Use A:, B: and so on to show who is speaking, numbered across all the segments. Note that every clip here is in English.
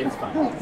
A: It's fine.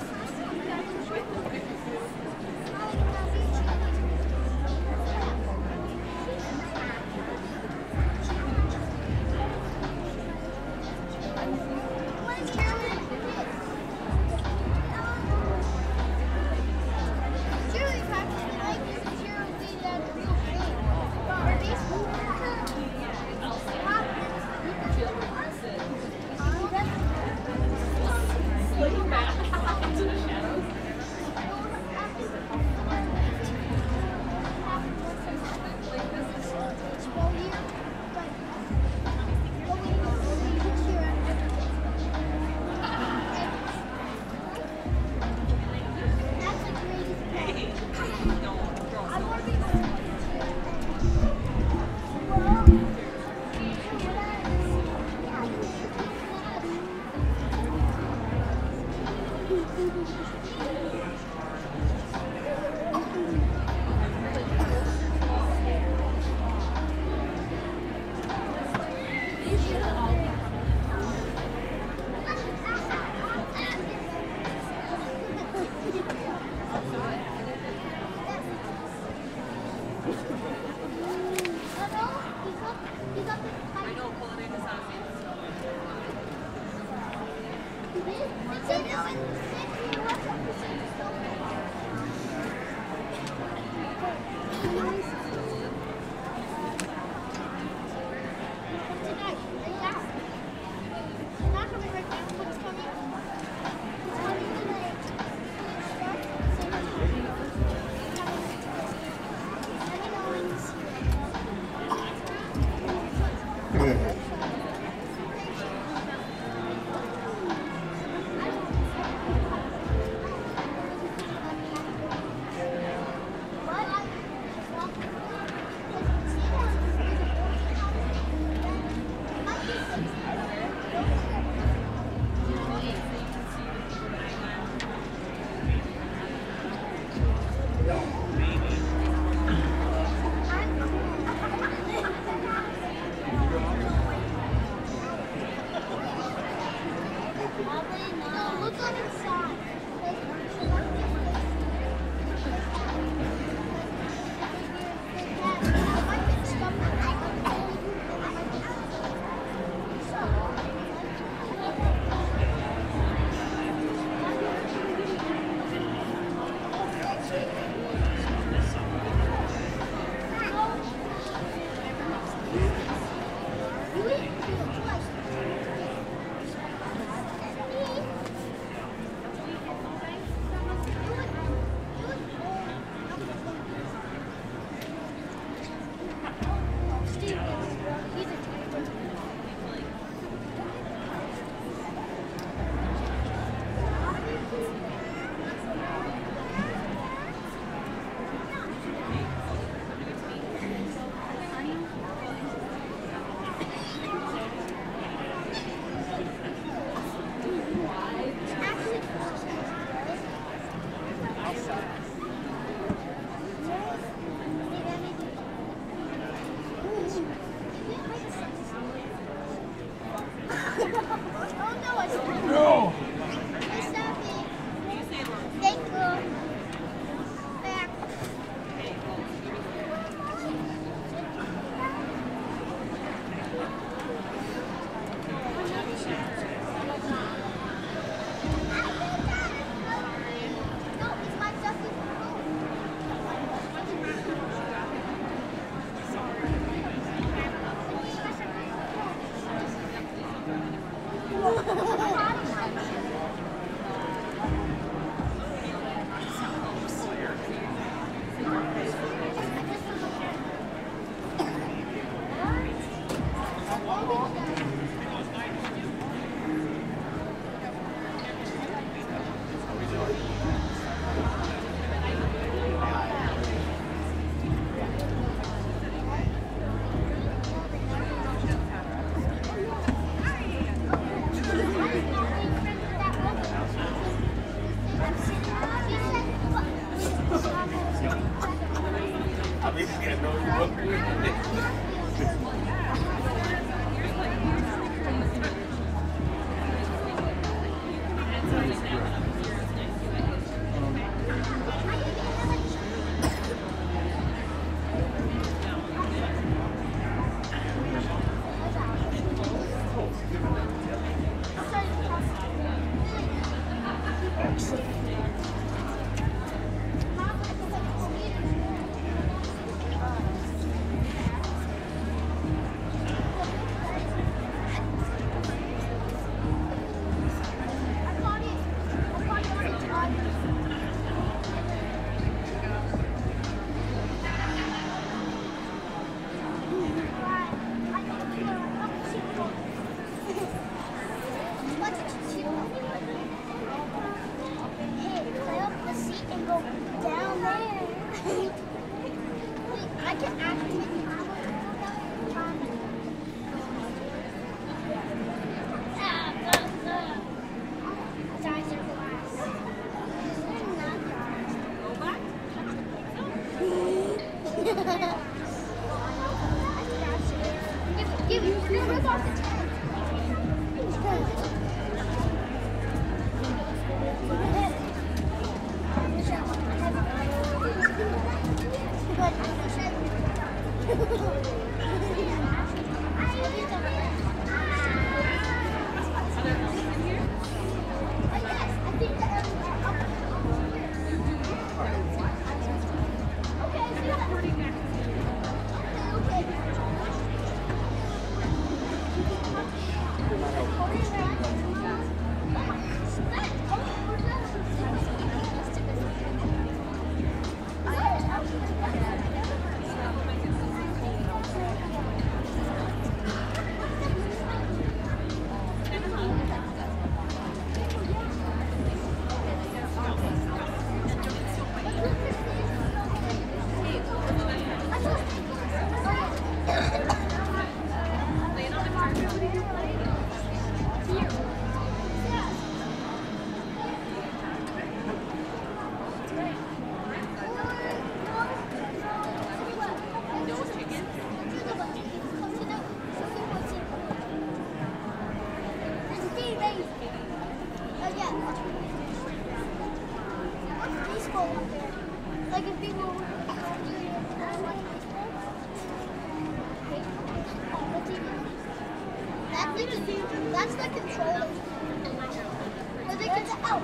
A: That's the controller. But they can out.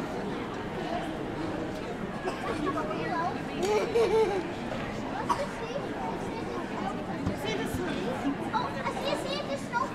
A: See the snake? Oh, I see the snow.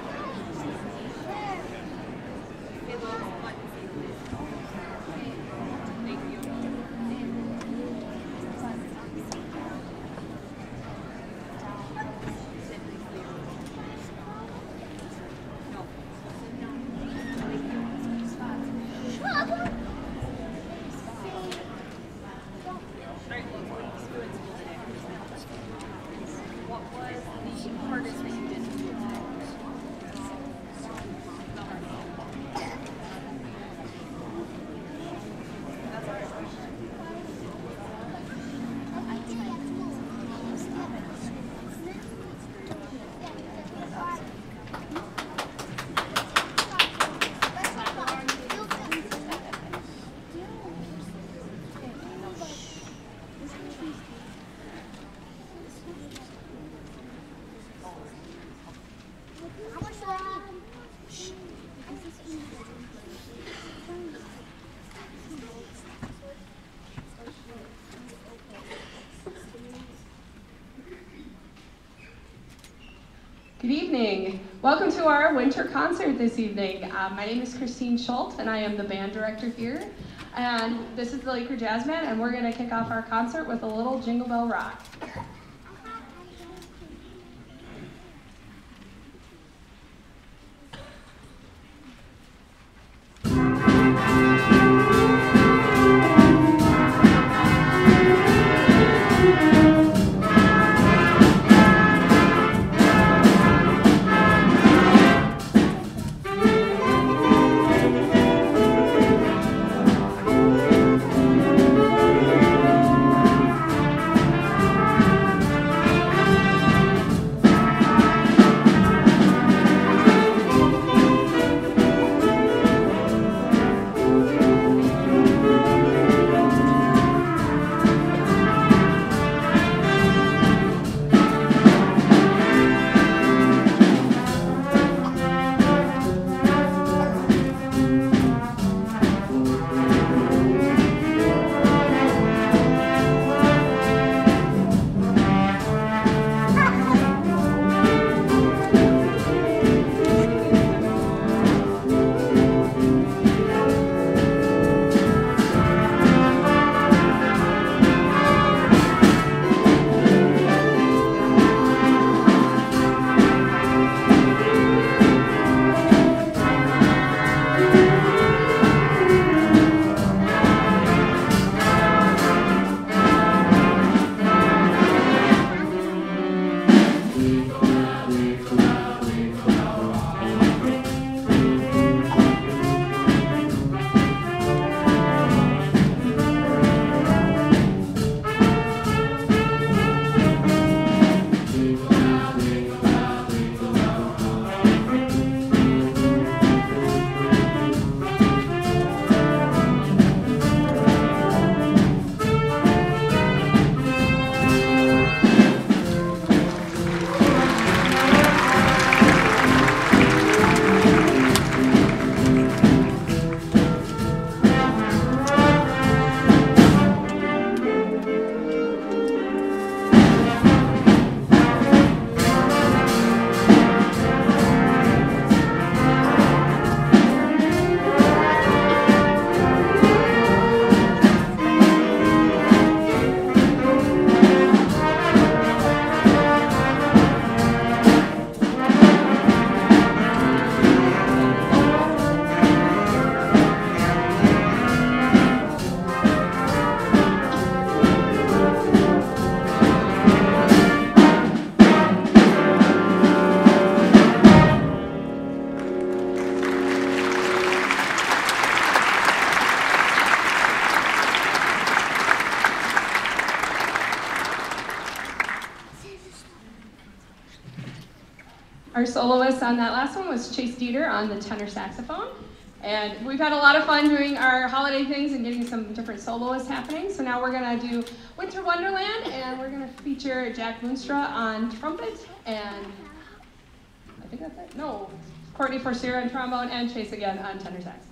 B: Good evening. Welcome to our winter concert this evening. My name is Kristine Schultz, and I am the band director here. And this is the Laker Jazz Band, and we're going to kick off our concert with a little Jingle Bell Rock. Our soloist on that last one was Chase Dieter on the tenor saxophone. And we've had a lot of fun doing our holiday things and getting some different soloists happening. So now we're going to do Winter Wonderland, and we're going to feature Jack Moonstra on trumpet, and I think that's it. No, Courtney Forcier on trombone, and Chase again on tenor saxophone.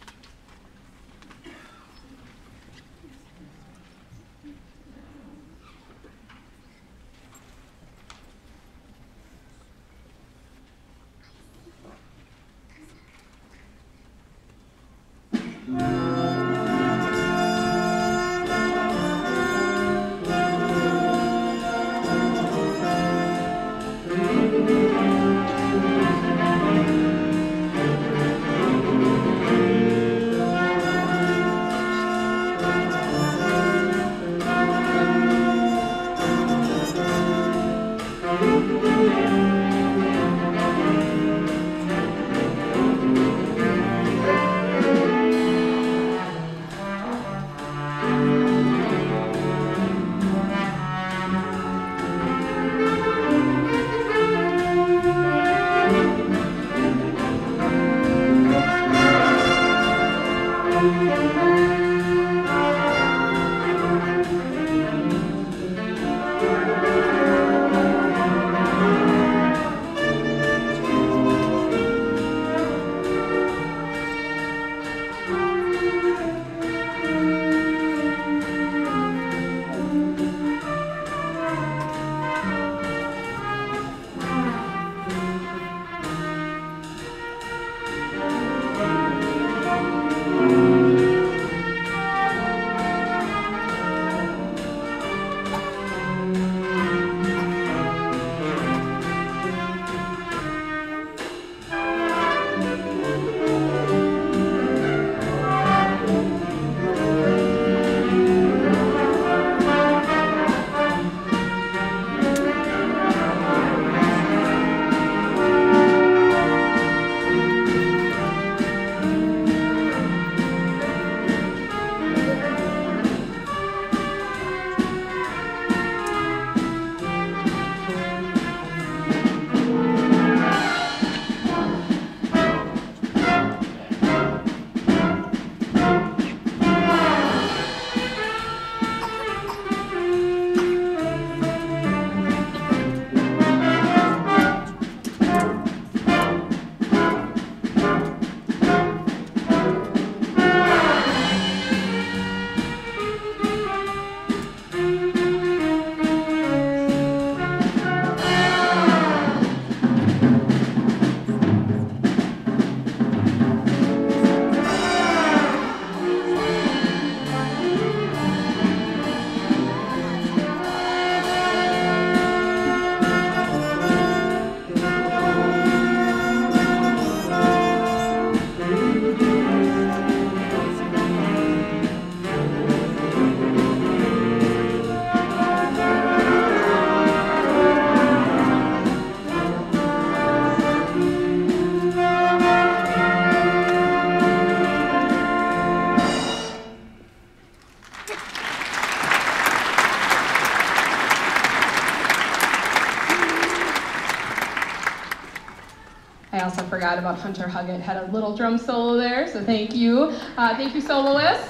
C: I also forgot about Hunter Huggett, had a little drum solo there, so thank you. Thank you, soloists.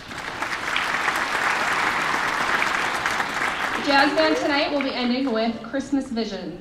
C: The jazz band tonight will be ending with Christmas Visions.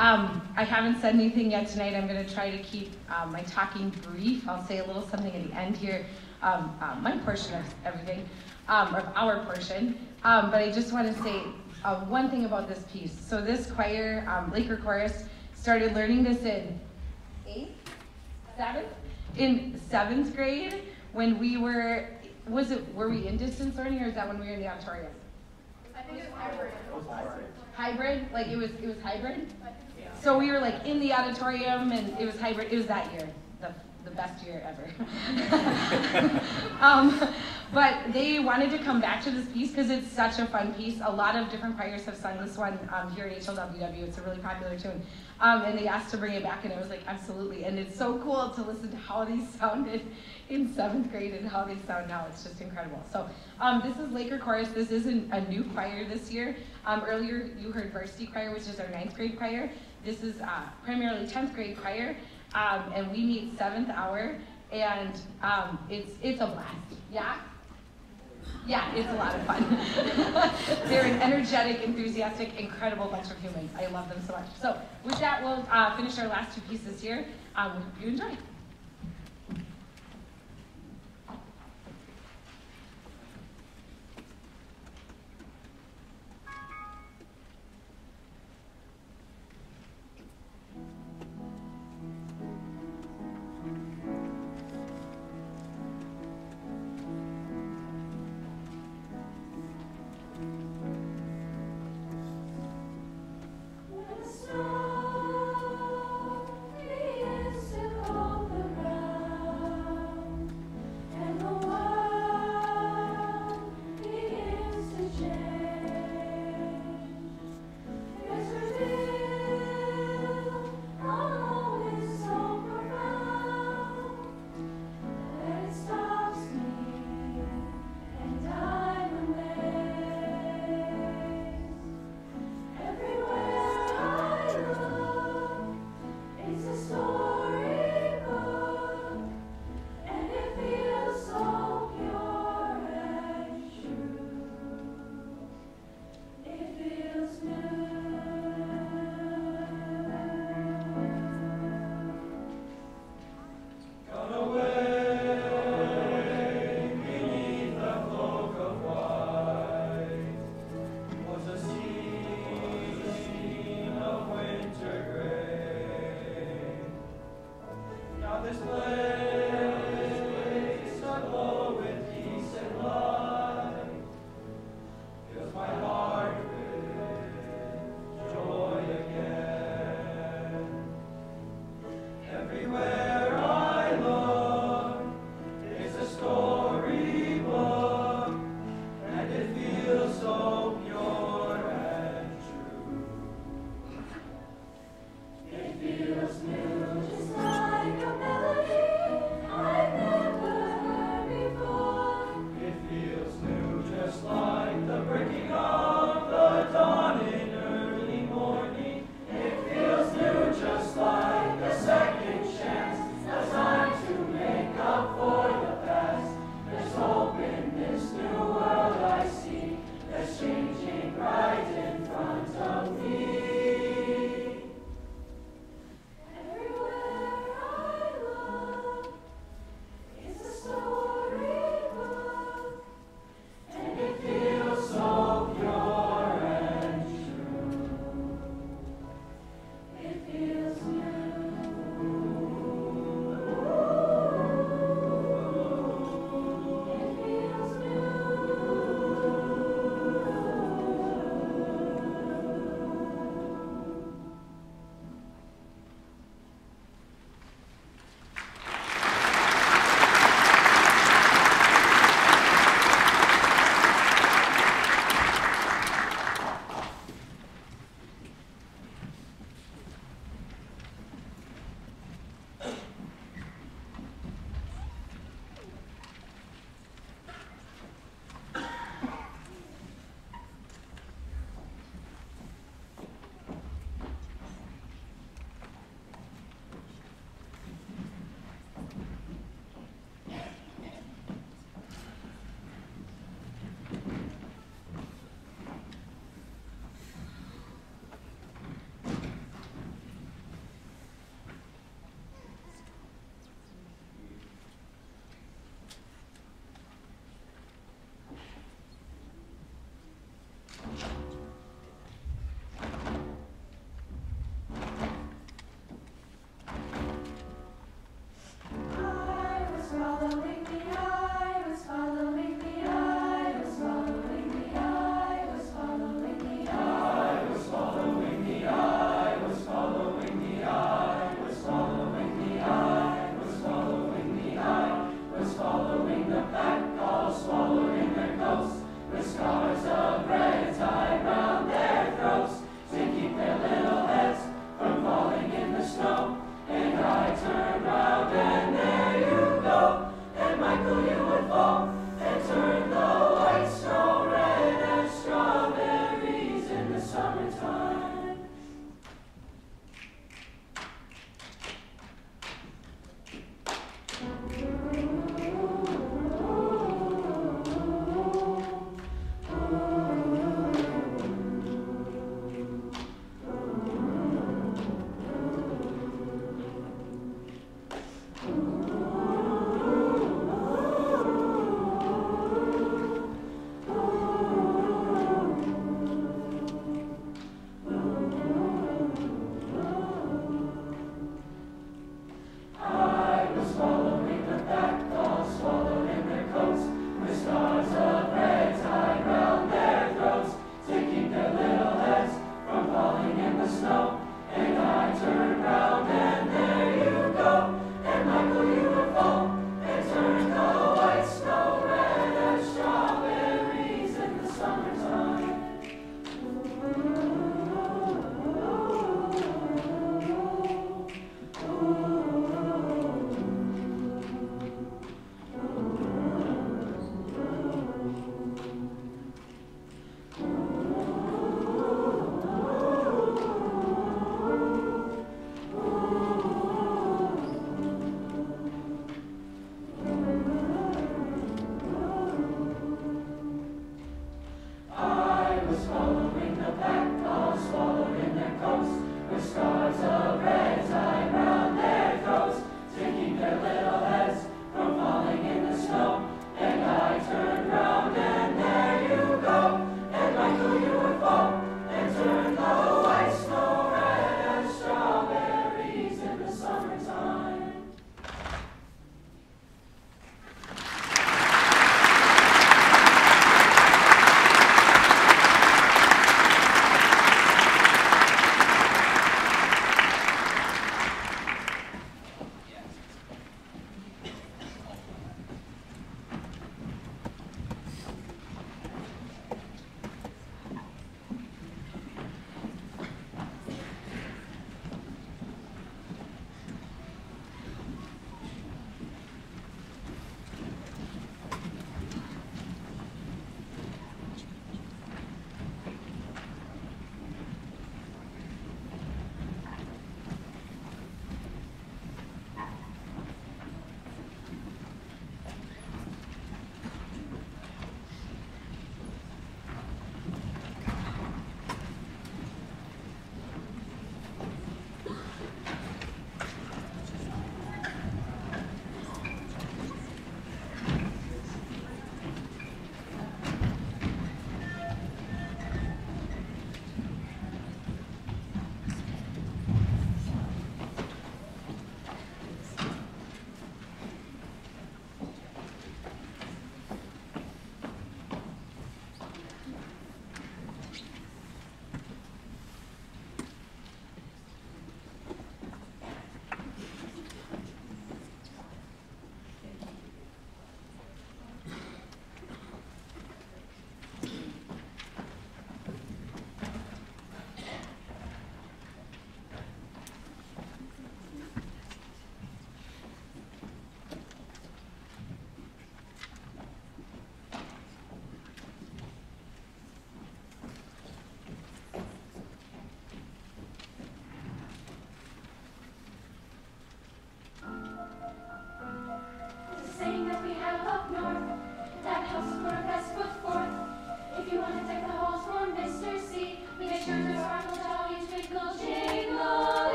C: I haven't said anything yet tonight. I'm going to try to keep my talking brief. I'll say a little something at the end here, my portion of everything, of our portion. But I just want to say one thing about this piece. So this choir, Laker Chorus, started learning this in seventh grade when we were we in distance learning, or is that when we were in the auditorium?
A: I think it was hybrid.
C: Hybrid? Like it was hybrid? Yeah. So we were like in the auditorium and it was hybrid. It was that year, the best year ever. But they wanted to come back to this piece because it's such a fun piece. A lot of different choirs have sung this one here at HLWW. It's a really popular tune. And they asked to bring it back, and I was like, absolutely. And it's so cool to listen to how these sounded in 7th grade and how they sound now. It's just incredible. So this is Laker Chorus. This isn't a new choir this year. Earlier you heard Varsity Choir, which is our 9th grade choir. This is primarily 10th grade choir, and we meet 7th hour, and it's a blast. Yeah? Yeah, it's a lot of fun. They're an energetic, enthusiastic, incredible bunch of humans. I love them so much. So with that, we'll finish our last 2 pieces here. We hope you enjoy.
D: Snow begins to cover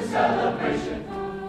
D: celebration.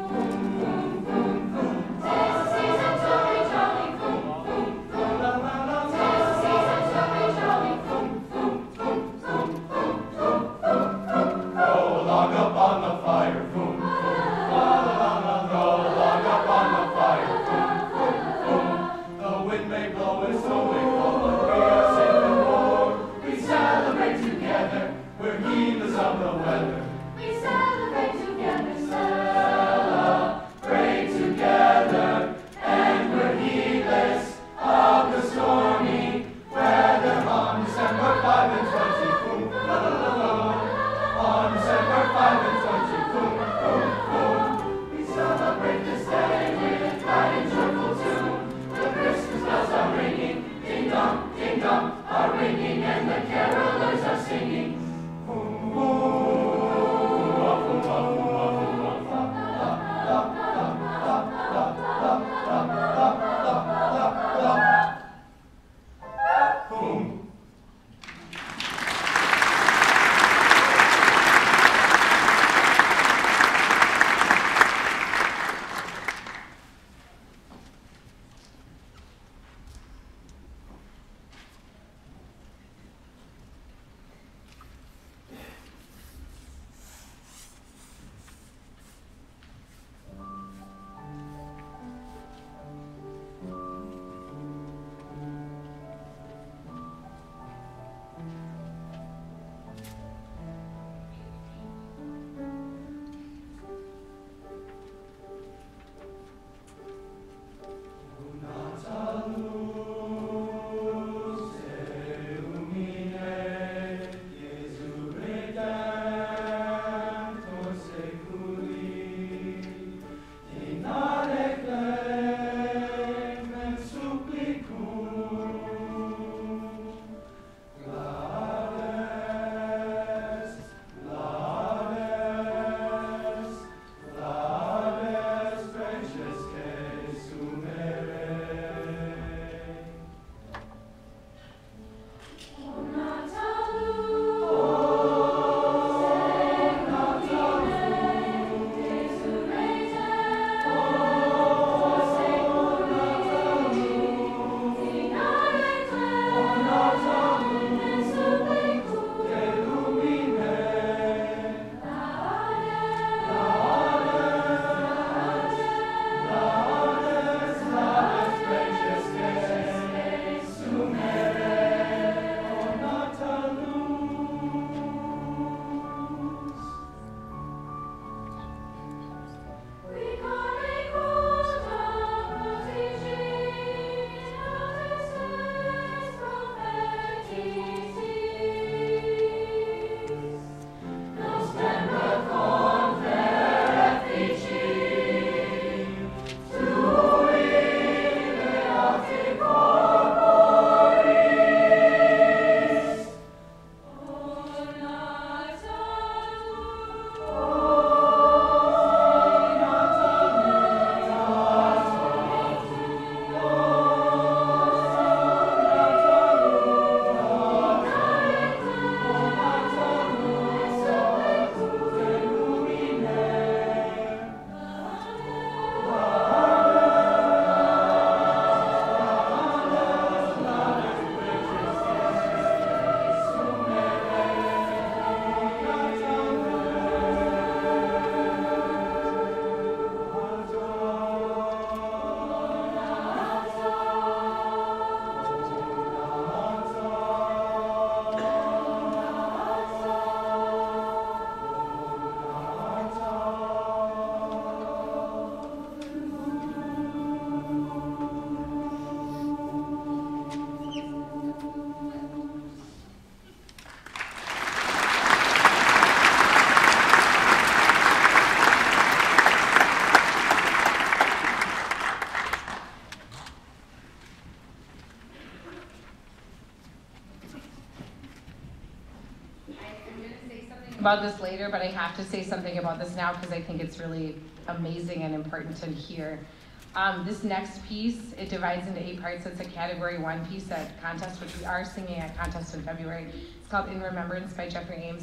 C: about this later, but I have to say something about this now because I think it's really amazing and important to hear. This next piece, it divides into 8 parts. It's a category 1 piece at contest, which we are singing at contest in February. It's called In Remembrance by Jeffrey Ames.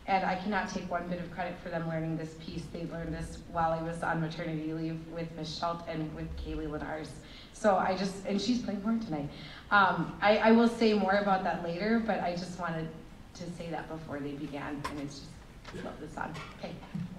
C: And I cannot take one bit of credit for them learning this piece. They learned this while I was on maternity leave with Ms. Schultz and with Kaylee Lenars. So and she's playing horn tonight. I will say more about that later, but I just wanted to say that before they began, and it's just, I love this song. Okay.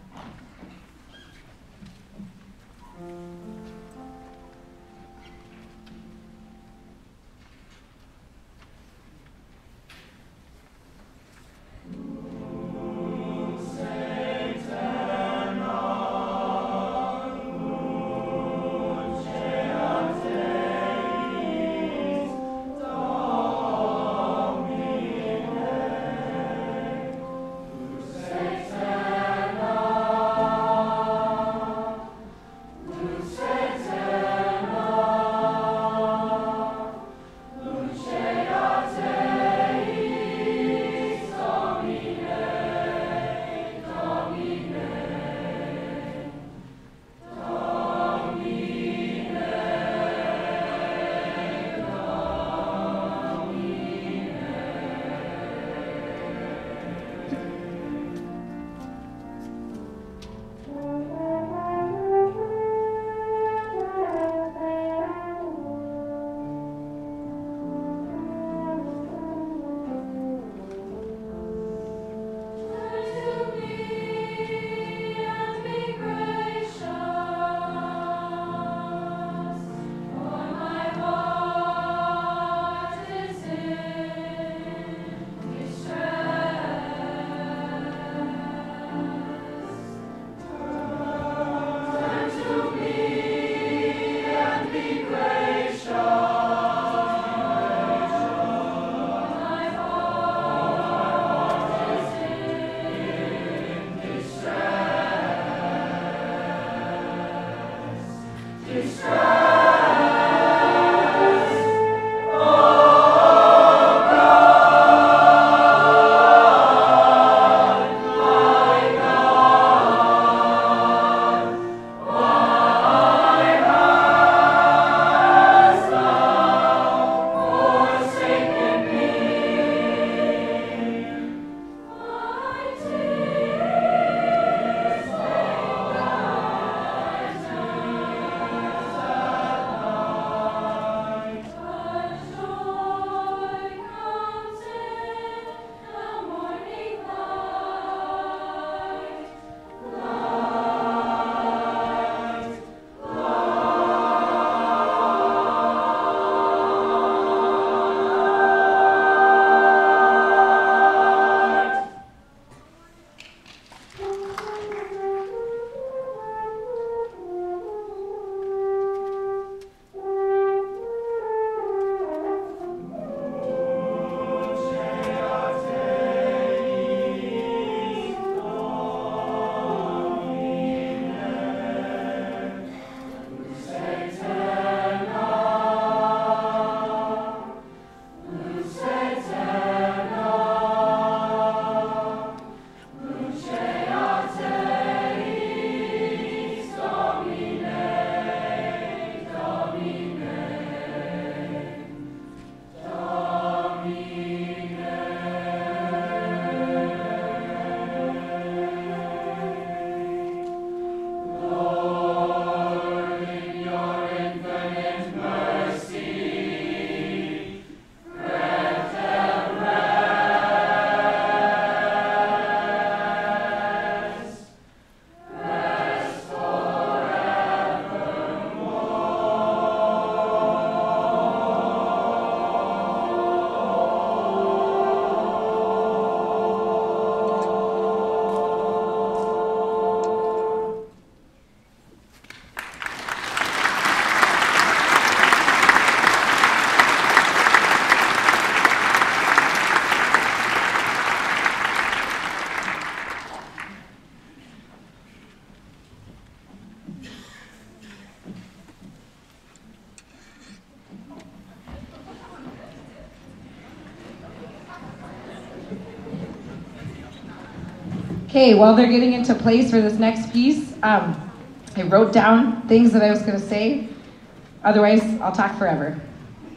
C: Okay, while they're getting into place for this next piece, I wrote down things that I was going to say. Otherwise, I'll talk forever.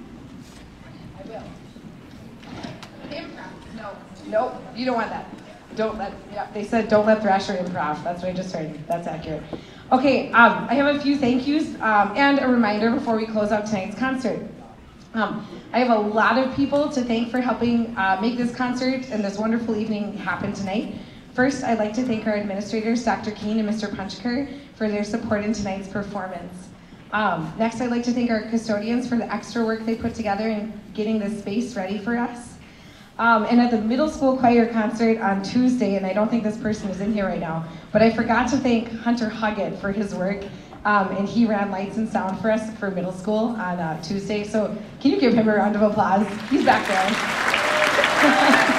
C: I will. Improv. No, you don't want that. They said don't let Thrasher improv. That's what I just heard. That's accurate. Okay, I have a few thank yous and a reminder before we close out tonight's concert. I have a lot of people to thank for helping make this concert and this wonderful evening happen tonight. First, I'd like to thank our administrators, Dr. Keene and Mr. Punchker, for their support in tonight's performance. Next, I'd like to thank our custodians for the extra work they put together in getting this space ready for us. And at the middle school choir concert on Tuesday, and I don't think this person is in here right now, but I forgot to thank Hunter Huggett for his work, and he ran lights and sound for us for middle school on Tuesday. So can you give him a round of applause? He's back there.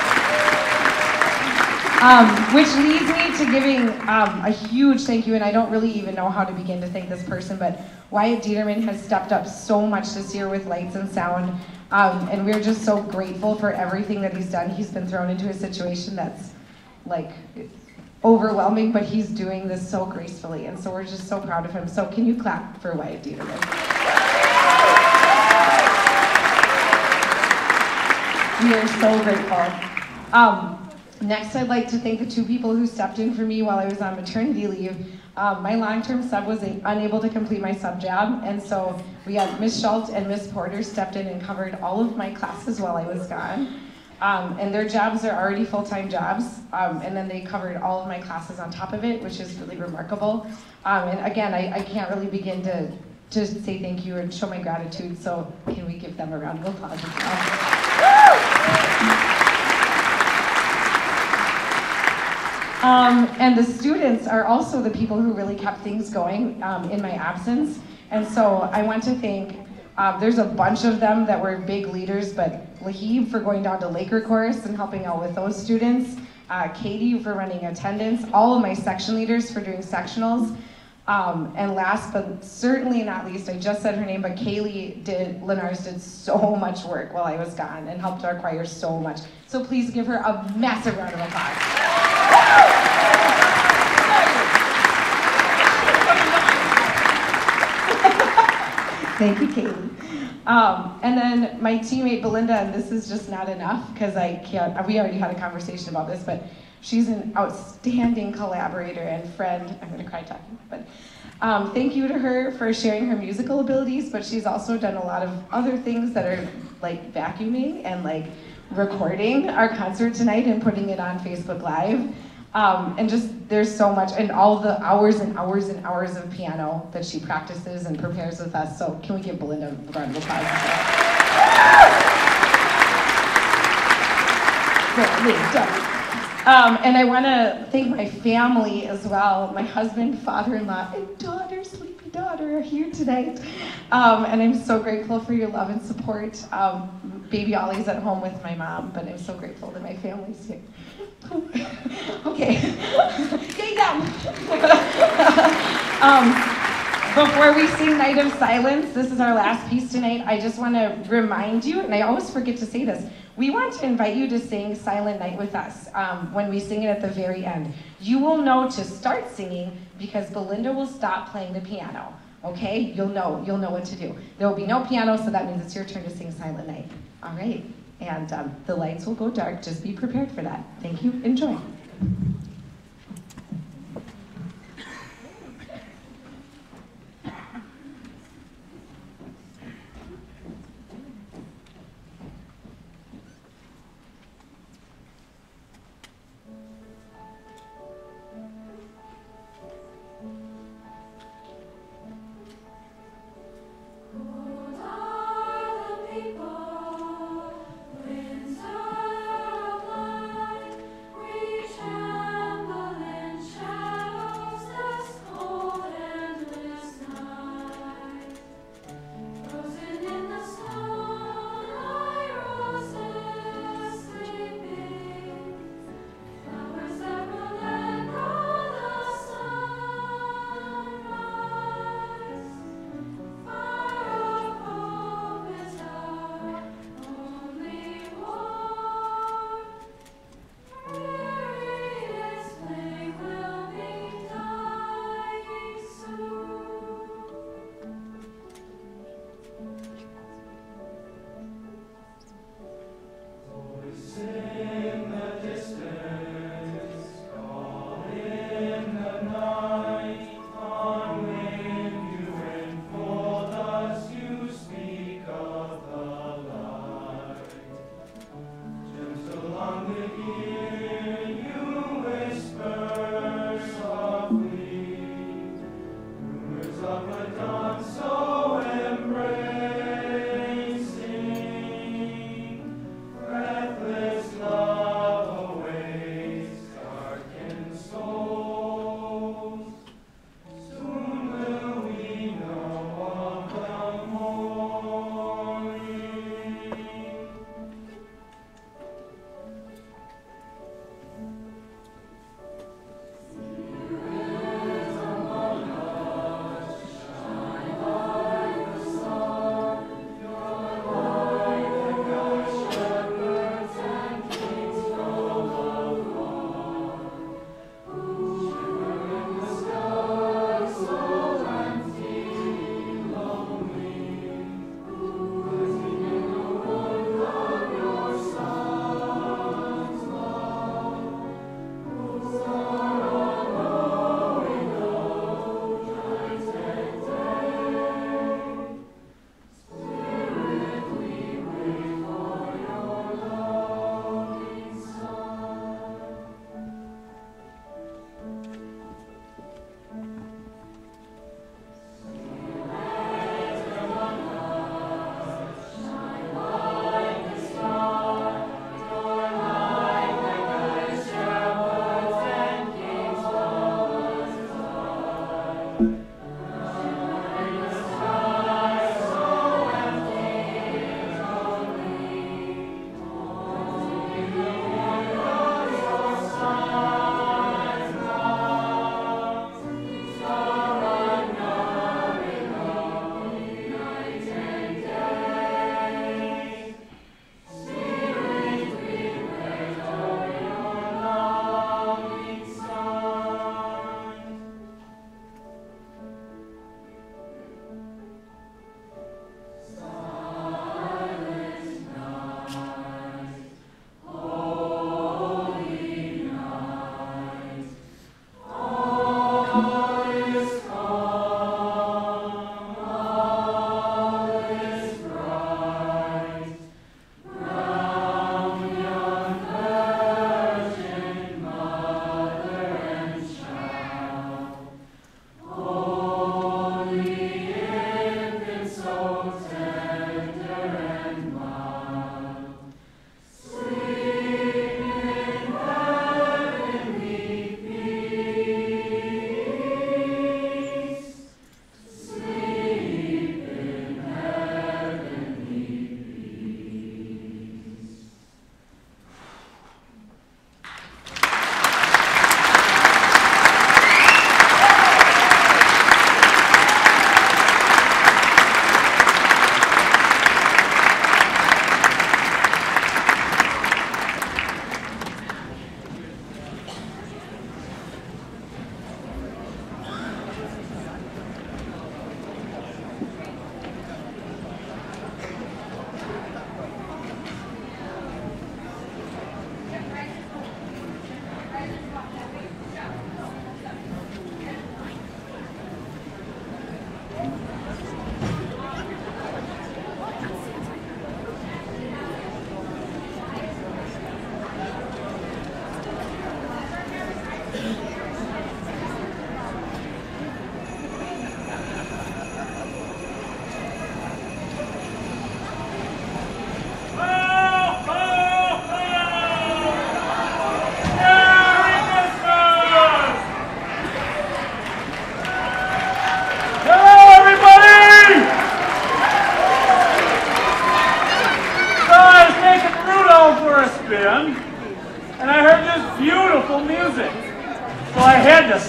C: Which leads me to giving a huge thank you, and I don't really even know how to begin to thank this person, but Wyatt Dieterman has stepped up so much this year with lights and sound, and we're just so grateful for everything that he's done. He's been thrown into a situation that's like overwhelming, but he's doing this so gracefully, and so we're just so proud of him. So can you clap for Wyatt Dieterman? We are so grateful. Next, I'd like to thank the two people who stepped in for me while I was on maternity leave. My long-term sub was unable to complete my sub job, and so we had Miss Schultz and Miss Porter stepped in and covered all of my classes while I was gone. And their jobs are already full-time jobs, and then they covered all of my classes on top of it, which is really remarkable. And again, I can't really begin to say thank you and show my gratitude, so can we give them a round of applause as well? And the students are also the people who really kept things going in my absence. And so I want to thank, there's a bunch of them that were big leaders, but Lahib for going down to Laker Chorus and helping out with those students, Katie for running attendance, all of my section leaders for doing sectionals, and last but certainly not least, I just said her name, but Kaylee Lenars did so much work while I was gone and helped our choir so much. So please give her a massive round of applause. Thank you, Katie. And then my teammate Belinda, and this is just not enough because we already had a conversation about this, but she's an outstanding collaborator and friend. I'm gonna cry talking, but thank you to her for sharing her musical abilities, but she's also done a lot of other things that are like vacuuming and like recording our concert tonight and putting it on Facebook Live. And just, there's so much, and all the hours and hours and hours of piano that she practices and prepares with us. So can we give Belinda a round of applause? And I want to thank my family as well. My husband, father-in-law, and daughter, sleepy daughter, are here tonight. And I'm so grateful for your love and support. Baby Ollie's at home with my mom, but I'm so grateful that my family's here. Okay, stay down. Before we sing Night of Silence, this is our last piece tonight. I just want to remind you, and I always forget to say this, we want to invite you to sing Silent Night with us when we sing it at the very end. You will know to start singing because Belinda will stop playing the piano. Okay, you'll know what to do. There will be no piano, so that means it's your turn to sing Silent Night. All right, and the lights will go dark. Just be prepared for that. Thank you. Enjoy.
D: Winds of life, we shall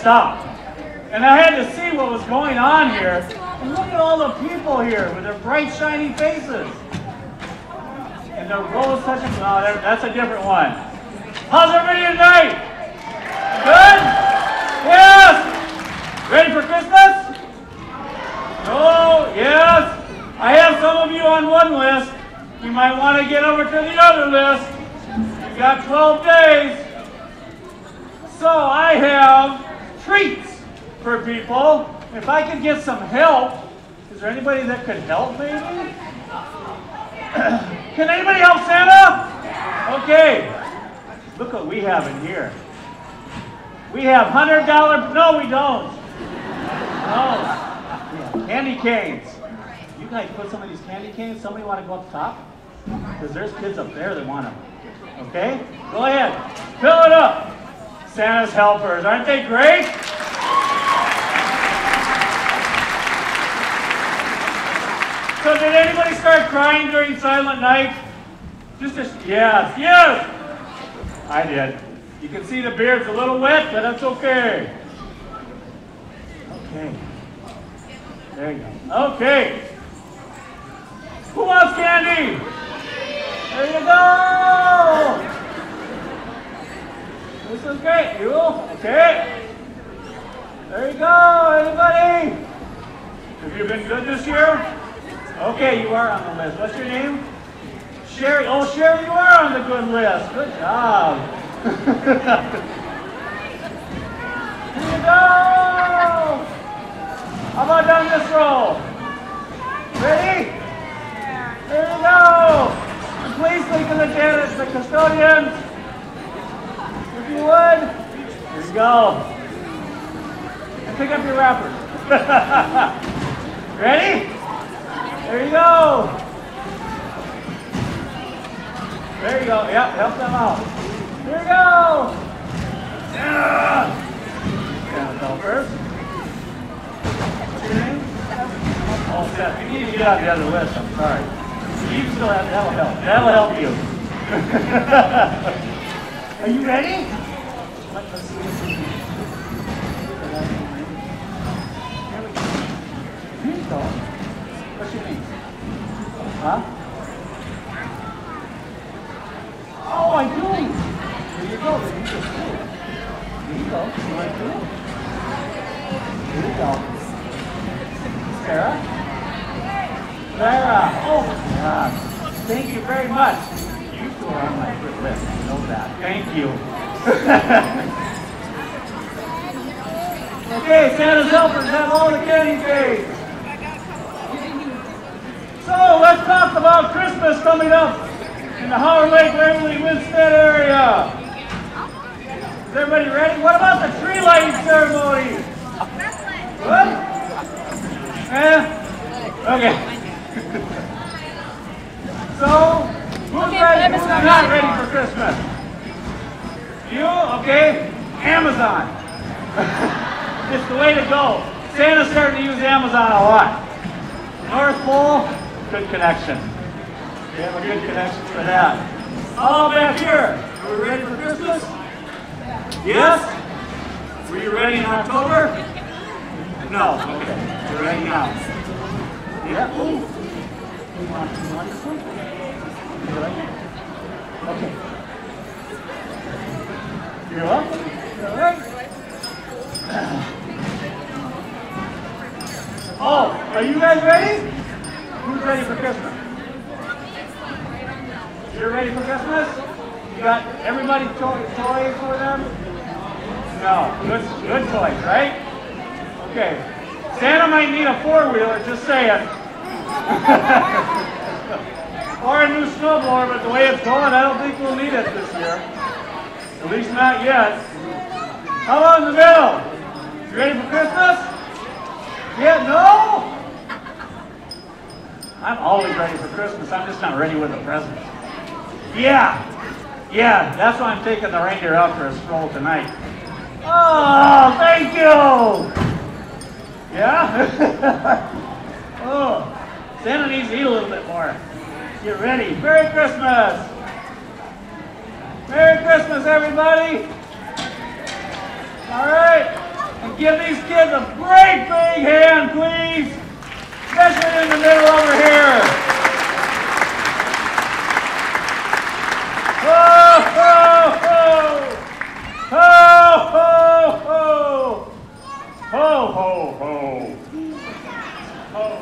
D: stop. And I had to see what was going on here. And look at all the people here with their bright, shiny faces. And the rose touching. Oh, that's a different one. How's everybody tonight? Good? Yes? Ready for Christmas? No? Yes? I have some of you on one list. You might want to get over to the other list. You got 12 days. So I have treats for people. If I could get some help, is there anybody that could help maybe? Can anybody help Santa? Okay. Look what we have in here. We have $100, no we don't. No. Yeah, candy canes. You guys put some of these candy canes, somebody want to go up top? Because there's kids up there that want them. Okay? Go ahead. Fill it up. Santa's helpers, aren't they great? So did anybody start crying during Silent Night? Yes, yes! I did. You can see the beard's a little wet, but that's okay. Okay. There you go. Okay. Who wants candy? There you go! This is great. You? Okay. There you go, everybody. Have you been good this year? Okay, you are on the list. What's your name? Sherry. Oh, Sherry, you are on the good list. Good job. Here you go. How about down this row? Ready? There you go. Please think of the janitors, the custodians. If you would. Here you go. And pick up your wrappers. Ready? There you go. There you go. Yep, help them out. Here we go. Yeah. Helpers. What's your name? Oh, Seth. You need to get out the other list. I'm sorry. You still have, that'll help. That'll help you. Are you ready? Let's see. Here you go. What's your name? Huh? Oh, I do. There you go. There you go. You like to? Here you go. Sarah? Sarah. Oh, God. Thank you very much. You two are on my good list. I know that. Thank you. Okay, Santa's helpers have all the candy canes. So let's talk about Christmas coming up in the Howard Lake, Waverly, Winstead area. Is everybody ready? What about the tree lighting ceremony? What? Okay. So, who's ready? Who's not ready for Christmas? You? Okay. Amazon. It's the way to go. Santa's starting to use Amazon a lot. North Pole. Good connection. We have a good connection for that. All back here. Are we ready for Christmas? Yes? Were you ready in October? No. Okay. You're ready now. Yeah. Ooh. You want this one? You like it? Okay. You're up? All right. Oh, are you guys ready? Who's ready for Christmas? You're ready for Christmas? You got everybody toys for them? No. Good toys, right? Okay. Santa might need a four-wheeler, just saying. Or a new snowblower, but the way it's going, I don't think we'll need it this year. At least not yet. How about in the middle? You ready for Christmas? Yeah, no? I'm always ready for Christmas. I'm just not ready with the presents. Yeah, that's why I'm taking the reindeer out for a stroll tonight. Oh, thank you. Yeah? Oh, Santa needs to eat a little bit more. Get ready. Merry Christmas. Merry Christmas, everybody. All right. And give these kids a great big hand, please. Especially in the middle over here. Ho, ho, ho. Ho, ho, ho. Ho, ho, ho. Ho.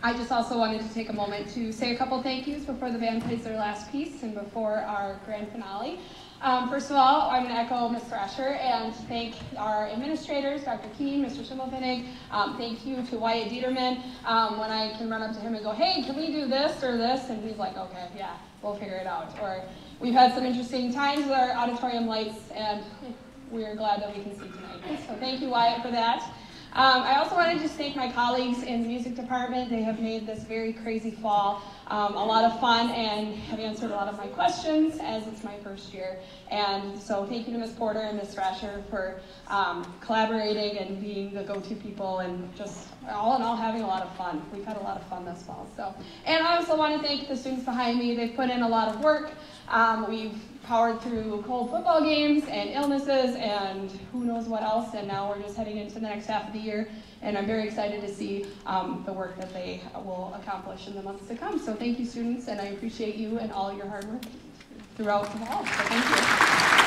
B: I just also wanted to take a moment to say a couple thank yous before the band plays their last piece and before our grand finale. First of all, I'm going to echo Ms. Thrasher and thank our administrators, Dr. Keene, Mr. Schimmelfinnig. Thank you to Wyatt Dieterman. When I can run up to him and go, hey, can we do this or this? And he's like, okay, yeah, we'll figure it out. Or we've had some interesting times with our auditorium lights, and we're glad that we can see tonight. So thank you, Wyatt, for that. I also want to just thank my colleagues in the music department. They have made this very crazy fall a lot of fun and have answered a lot of my questions as it's my first year. And so thank you to Ms. Porter and Ms. Thrasher for collaborating and being the go-to people and just all in all having a lot of fun. We've had a lot of fun this fall. And I also want to thank the students behind me. They've put in a lot of work. We've powered through cold football games and illnesses and who knows what else, and now we're just heading into the next half of the year, and I'm very excited to see the work that they will accomplish in the months to come. So thank you, students, and I appreciate you and all your hard work throughout the fall. So thank you.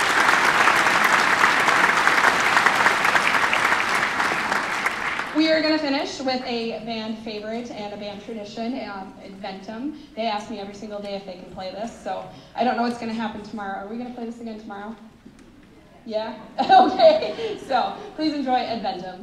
B: We are going to finish with a band favorite and a band tradition, Adventum. They ask me every single day if they can play this, so I don't know what's going to happen tomorrow. Are we going to play this again tomorrow? Yeah? Okay, so please enjoy Adventum.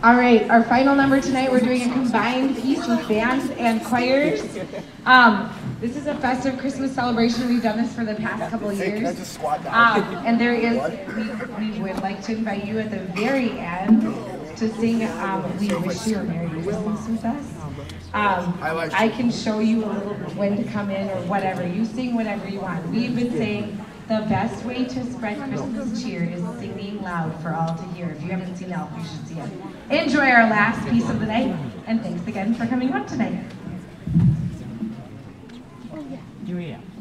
C: All right, our final number tonight, we're doing a combined piece with bands and choirs. This is a festive Christmas celebration. We've done this for the past couple of years. And there is, we would like to invite you at the very end to sing We Wish You a Merry Christmas with us. I can show you a little when to come in or whatever. You sing whatever you want. We've been saying the best way to spread Christmas cheer is singing loud for all to hear. If you haven't seen Elf, you should see it. Enjoy our last piece of the night, and thanks again for coming out tonight.
E: Here we are.